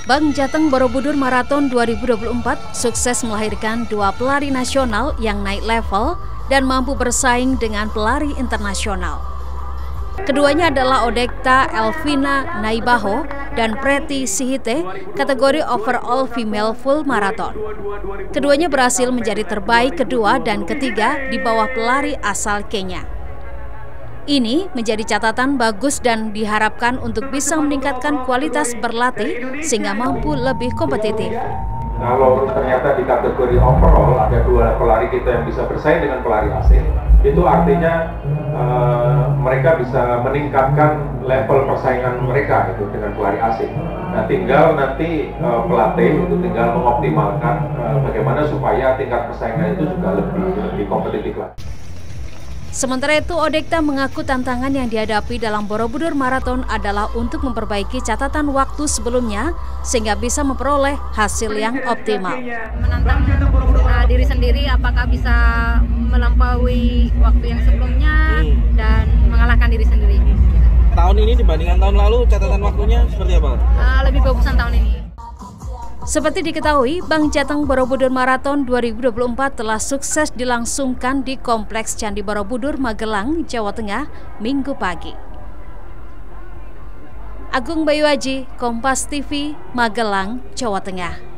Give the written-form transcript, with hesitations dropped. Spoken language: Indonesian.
Bank Jateng Borobudur Marathon 2024 sukses melahirkan 2 pelari nasional yang naik level dan mampu bersaing dengan pelari internasional. Keduanya adalah Odekta Elvina Naibaho dan Preti Sihite kategori overall female full marathon. Keduanya berhasil menjadi terbaik kedua dan ketiga di bawah pelari asal Kenya. Ini menjadi catatan bagus dan diharapkan untuk bisa meningkatkan kualitas berlatih sehingga mampu lebih kompetitif. Kalau ternyata di kategori overall ada 2 pelari kita yang bisa bersaing dengan pelari asing, itu artinya mereka bisa meningkatkan level persaingan mereka itu dengan pelari asing. Nah, tinggal nanti pelatih itu tinggal mengoptimalkan bagaimana supaya tingkat persaingan itu juga lebih kompetitif lagi. Sementara itu, Odekta mengaku tantangan yang dihadapi dalam Borobudur Marathon adalah untuk memperbaiki catatan waktu sebelumnya sehingga bisa memperoleh hasil yang optimal. Menantang diri sendiri apakah bisa melampaui waktu yang sebelumnya dan mengalahkan diri sendiri. Tahun ini dibandingkan tahun lalu catatan waktunya seperti apa? Lebih bagusan tahun ini. Seperti diketahui, Bank Jateng Borobudur Marathon 2024 telah sukses dilangsungkan di Kompleks Candi Borobudur, Magelang, Jawa Tengah, Minggu pagi. Agung Bayu Aji, Kompas TV, Magelang, Jawa Tengah.